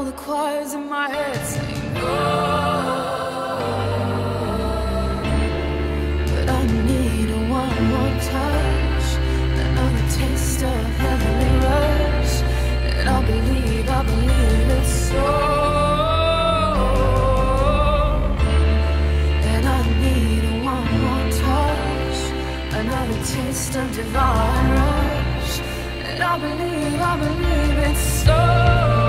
the choirs in my head sing, oh. But I need one more touch, another taste of heavenly rush, and I believe it's so. And I need one more touch, another taste of divine rush, and I believe it's so.